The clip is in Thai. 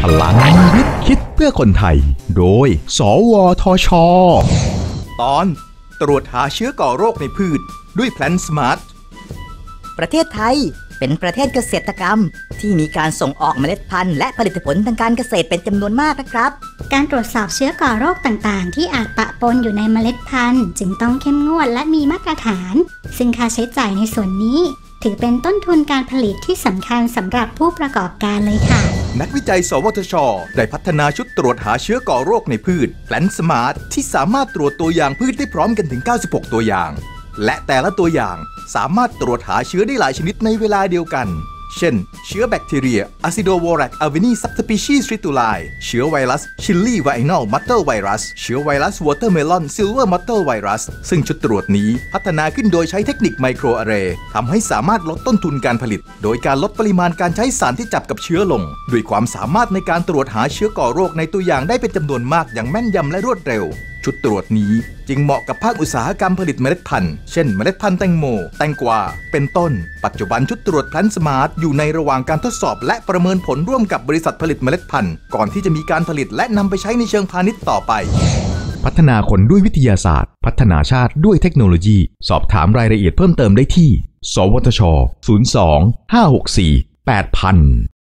พลังวิทย์คิดเพื่อคนไทยโดยสวทช. ตอนตรวจหาเชื้อก่อโรคในพืชด้วยแพลนสมาร์ทประเทศไทยเป็นประเทศเกษตรกรรมที่มีการส่งออกเมล็ดพันธุ์และผลิตผลทางการเกษตรเป็นจำนวนมากนะครับการตรวจสอบเชื้อก่อโรคต่างๆที่อาจปะปนอยู่ในเมล็ดพันธุ์จึงต้องเข้มงวดและมีมาตรฐานซึ่งค่าใช้จ่ายในส่วนนี้ถือเป็นต้นทุนการผลิตที่สำคัญสำหรับผู้ประกอบการเลยค่ะนักวิจัยสวทช.ได้พัฒนาชุดตรวจหาเชื้อก่อโรคในพืชแพลนสมาร์ทที่สามารถตรวจตัวอย่างพืชได้พร้อมกันถึง96ตัวอย่างและแต่ละตัวอย่างสามารถตรวจหาเชื้อได้หลายชนิดในเวลาเดียวกันเช่นเชื้อแบคทีเรีย Acidovorax avini subspecies trituli เชื้อไวรัส Chili viral mottle virus เชื้อไวรัส Watermelon silver mottle virus ซึ่งชุดตรวจนี้พัฒนาขึ้นโดยใช้เทคนิคไมโครอาร์เรย์ทำให้สามารถลดต้นทุนการผลิตโดยการลดปริมาณการใช้สารที่จับกับเชื้อลงด้วยความสามารถในการตรวจหาเชื้อก่อโรคในตัวอย่างได้เป็นจำนวนมากอย่างแม่นยำและรวดเร็วชุดตรวจนี้จึงเหมาะกับภาคอุตสาหกรรมผลิตเมล็ดพันธุ์เช่นเมล็ดพันธุ์แตงโมแตงกวาเป็นต้นปัจจุบันชุดตรวจแพลนสมาร์ทอยู่ในระหว่างการทดสอบและประเมินผลร่วมกับบริษัทผลิตเมล็ดพันธุ์ก่อนที่จะมีการผลิตและนำไปใช้ในเชิงพาณิชย์ต่อไปพัฒนาคนด้วยวิทยาศาสตร์พัฒนาชาติด้วยเทคโนโลยีสอบถามรายละเอียดเพิ่มเติมได้ที่สวทช. 02 564 8000